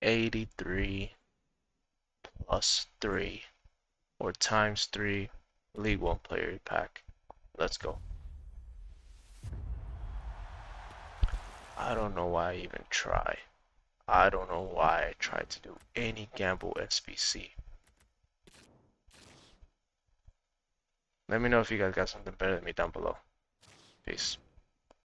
83 plus 3 or times 3 League 1 player pack. Let's go. I don't know why I even try. I don't know why I tried to do any gamble SBC. Let me know if you guys got something better than me down below. Peace.